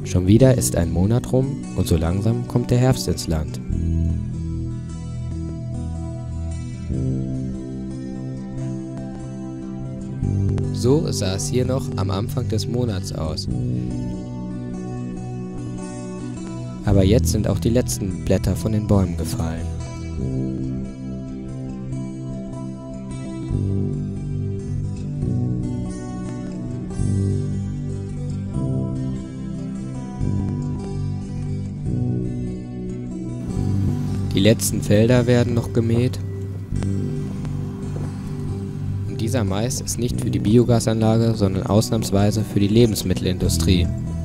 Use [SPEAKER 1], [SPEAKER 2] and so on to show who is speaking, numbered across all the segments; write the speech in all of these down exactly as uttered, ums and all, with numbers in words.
[SPEAKER 1] Schon wieder ist ein Monat rum und so langsam kommt der Herbst ins Land. So sah es hier noch am Anfang des Monats aus. Aber jetzt sind auch die letzten Blätter von den Bäumen gefallen. Die letzten Felder werden noch gemäht. Und dieser Mais ist nicht für die Biogasanlage, sondern ausnahmsweise für die Lebensmittelindustrie.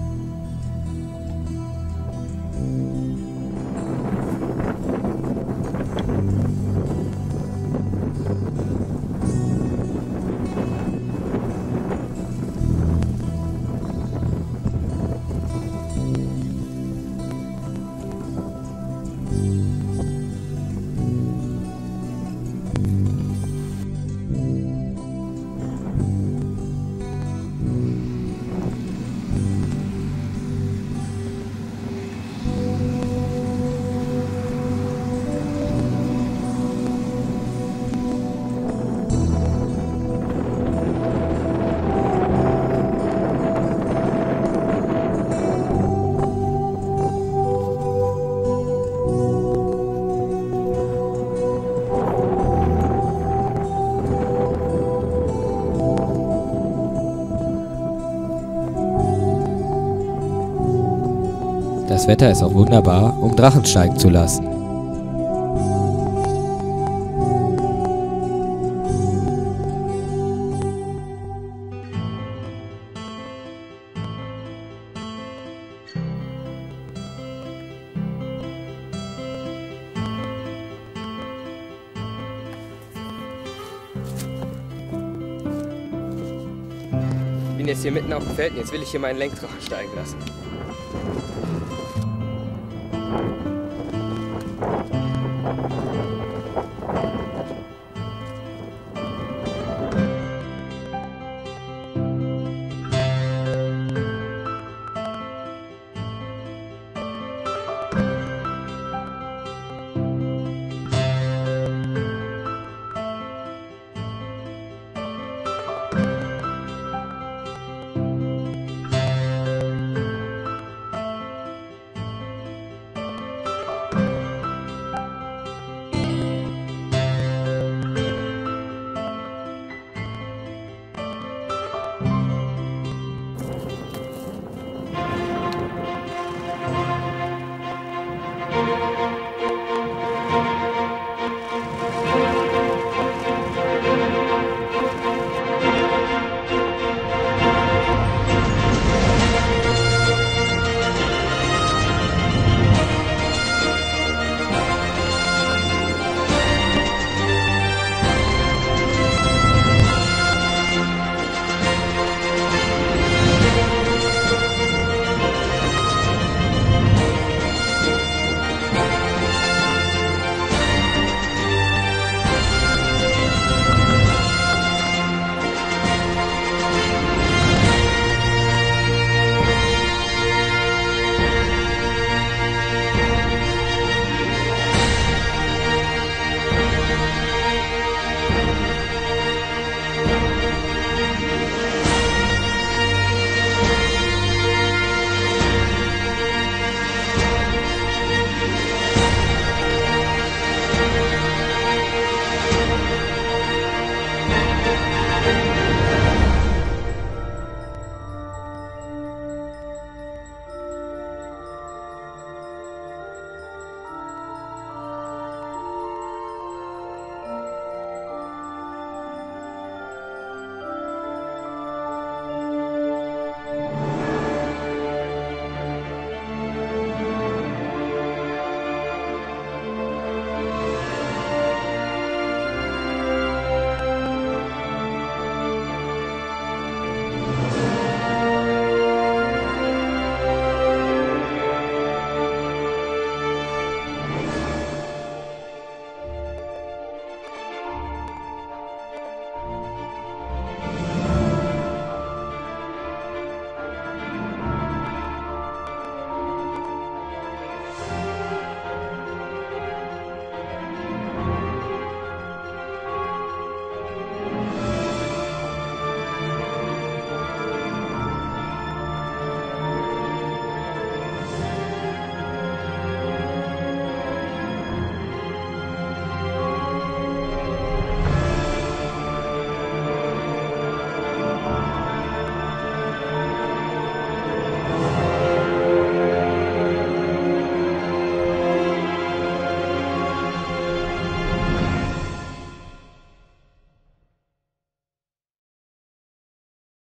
[SPEAKER 1] Das Wetter ist auch wunderbar, um Drachen steigen zu lassen.
[SPEAKER 2] Ich bin jetzt hier mitten auf dem Feld und jetzt will ich hier meinen Lenkdrachen steigen lassen.